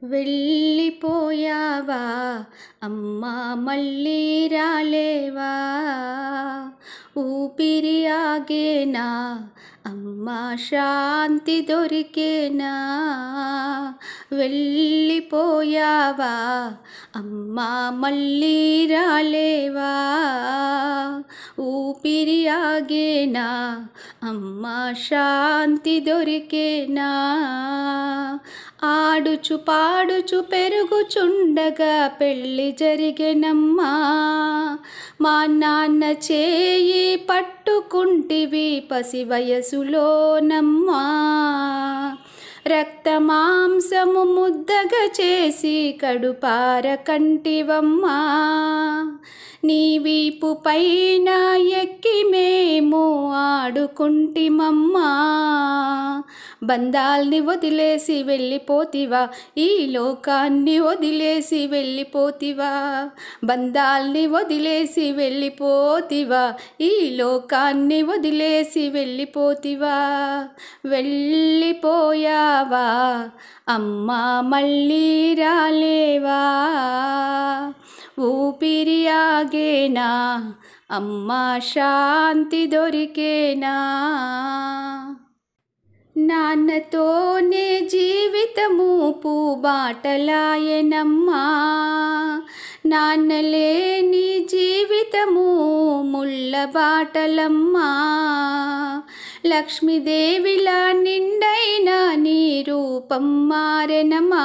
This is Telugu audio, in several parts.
వెళ్ళిపోయావా అమ్మా మళ్ళీ రాలేవా, ఊపిరి ఆగేనా అమ్మా శాంతి దొరికేనా. వెళ్ళిపోయావా అమ్మా మళ్ళీ రాలేవా, ఊపిరి ఆగేనా అమ్మా శాంతి దొరికేనా. ఆడుచు పాడుచు పెరుగుచుండగా పెళ్ళి జరిగెనమ్మా, మా నాన్న చేయి పట్టుకుంటివి పసి వయసులోనమ్మా. రక్త మాంసము ముద్దగా చేసి కడుపార కంటివమ్మా, నీ వీపు పైన ఎక్కి మేము ఆడుకుంటిమమ్మా. బంధాల్ని వదిలేసి వెళ్ళిపోతివా, ఈ లోకాన్ని వదిలేసి వెళ్ళిపోతివా. బంధాల్ని వదిలేసి వెళ్ళిపోతివా, ఈ లోకాన్ని వదిలేసి వెళ్ళిపోతివా. వెళ్ళిపోయావా అమ్మా మళ్ళీ రాలేవా, ఊపిరి ఆగేనా అమ్మా శాంతి దొరికేనా. నాన్నతోనే జీవితము పూబాటలాయనమ్మా, నాన్నలేని జీవితము ముళ్ళ బాటలమ్మా. లక్ష్మీదేవిలా నిండైన నీ రూపం మారెనమా,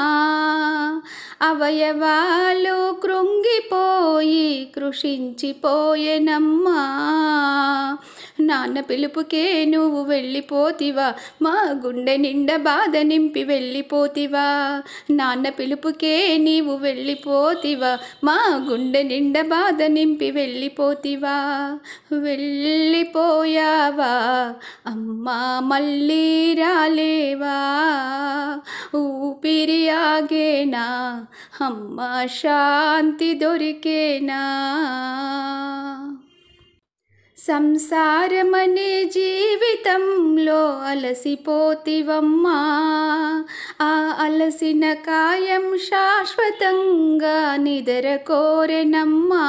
అవయవాలు కృంగిపోయి కృషించిపోయెనమ్మా. నాన్న పిలుపుకే నువ్వు వెళ్ళిపోతివా, మా గుండె నిండా బాధ నింపి వెళ్ళిపోతివా. నాన్న పిలుపుకే నీవు వెళ్ళిపోతివా, మా గుండె నిండా బాధ నింపి వెళ్ళిపోతివా. వెళ్ళిపోయావా అమ్మా మళ్ళీ రాలేవా, ఊపిరి ఆగేనా అమ్మా శాంతి దొరికేనా. సంసారమనే జీవితంలో అలసిపోతివమ్మా, ఆ అలసిన కాయం శాశ్వతంగా నిద్ర కోరెనమ్మా.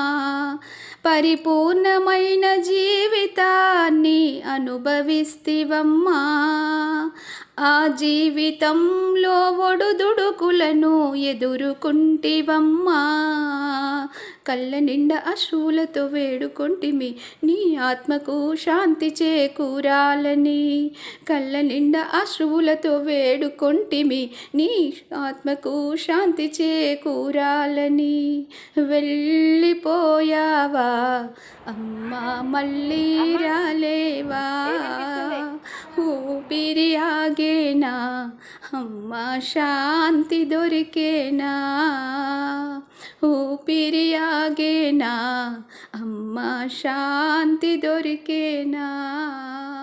పరిపూర్ణమైన జీవితాన్ని అనుభవిస్తివమ్మా, ఆ జీవితంలో ఒడుదుడుకులను ఎదుర్కొంటివమ్మా. కళ్ళ నిండా అశ్రువులతో వేడుకొంటిమి నీ ఆత్మకు శాంతి చేకూరాలని. కళ్ళ నిండా అశ్రువులతో వేడుకొంటిమి నీ ఆత్మకు శాంతి చేకూరాలని. వెళ్ళిపోయావా అమ్మా మళ్ళీ రాలేవా, ఊపిరి ఆగేనా అమ్మా శాంతి దొరికేనా. ఊపిరి ఆగేనా అమ్మా శాంతి దొరికేనా.